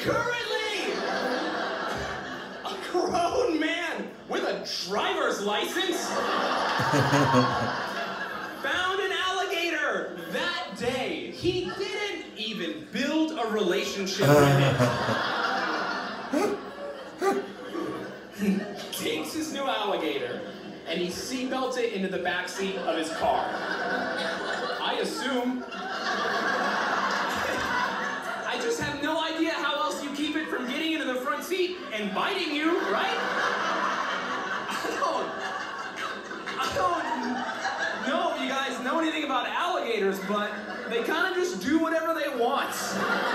Currently, a grown man with a driver's license found an alligator that day. He didn't even build a relationship with it. He takes his new alligator and he seatbelts it into the backseat of his car. I assume. I just have no idea how else you keep it from getting into the front seat and biting you, right? I don't know if you guys know anything about alligators, but they kind of just do whatever they want.